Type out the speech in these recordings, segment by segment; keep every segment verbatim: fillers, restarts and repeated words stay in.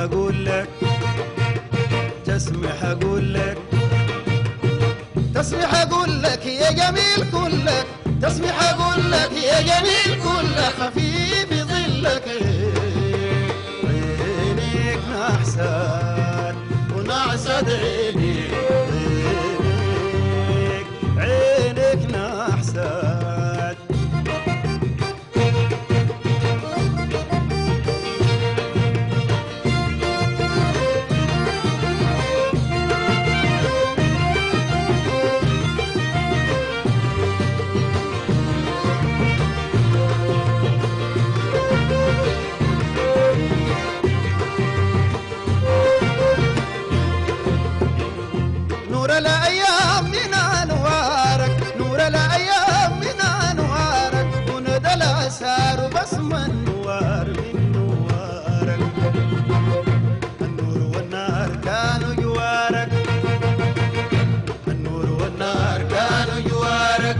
أقول لك تسمح أقول لك تسمح أقول لك يا جميل كلك، تسمح أقول لك يا جميل كلك، خفيف ظلك عينيك نحسان ونعسد عينيك، عينيك عينيك نحسان. نور الأيام من أنوارك، نور الأيام من أنوارك، وندى الأسار بسمة نوار من نوارك، النور والنار كانوا جوارك، النور والنار كانوا جوارك.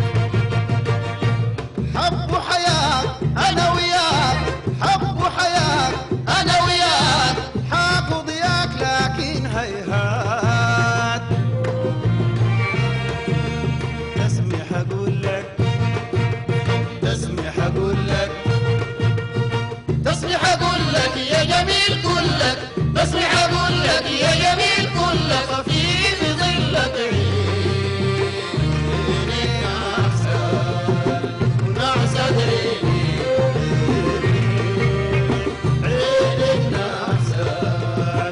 حب حياة أنا وياك، حب حياة أنا وياك، حاكو ضياك لكن هيهات تسمح أقول لك تسمح أقول لك تسمح أقول لك يا جميل كلك، تسمح أقول لك يا جميل كلك، خفيف ظلك عينيك أحسن ونعسد عينيك نحسن.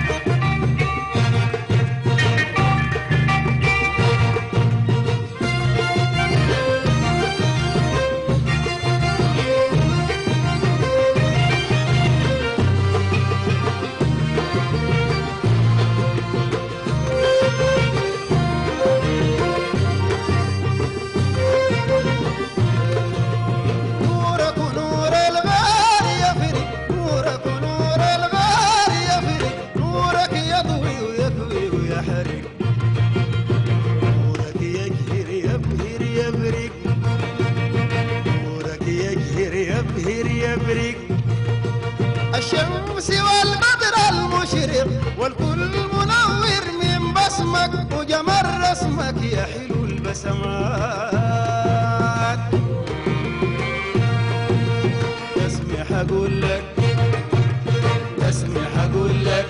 نورك ونور الغار يفرق، نورك ونور الغار يفرق، نورك يضوي ويكوي ويحرق، نورك يقهر يبهر يبرق، نورك يقهر يبهر يبرق. الشمس والبدر المشرق، والكل منور من بصمك، وجمال رسمك يا حلو البسمات تسمح أقول لك تسمح أقول لك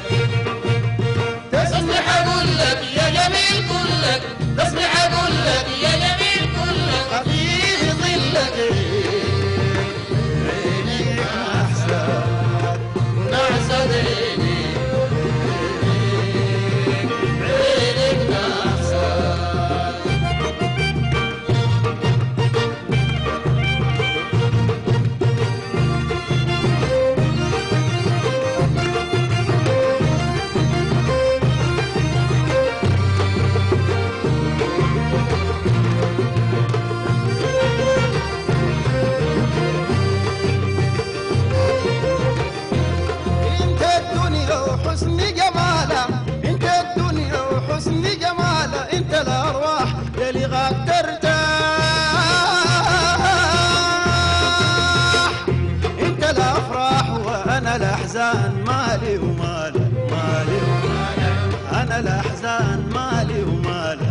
تسمح أقول لك يا جميل كلك، تسمح أقول لك يا جميل كلك، خفيف ظلك عينيك نحسان ونعسد عينيك عينيك نحسن. انت الدنيا وحسن جمالها، انت الدنيا وحسن جمالها، انت الارواح يلي غاك ترتاح، انت الافراح وانا الاحزان، مالي ومالك مالي ومالك، انا الاحزان مالي ومالك،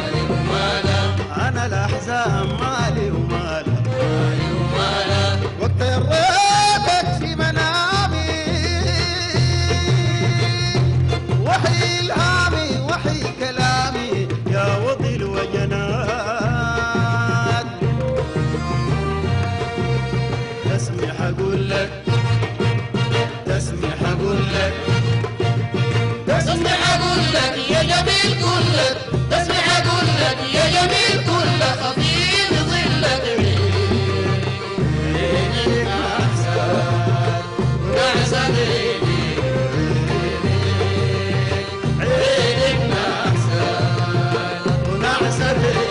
انا الاحزان مالي ومالك. وقت ريتك في منامي، وحي الهامي وحي كلامي، يا وطي الوجنات تسمح أقول لك تسمح أقول لك تسمح أقول لك يا جميل كلك، تسمح أقول لك يا جميل كلك، خفيف ظلك عينيك نحسان ونعسد عينيك عينيك نحسان ونعسد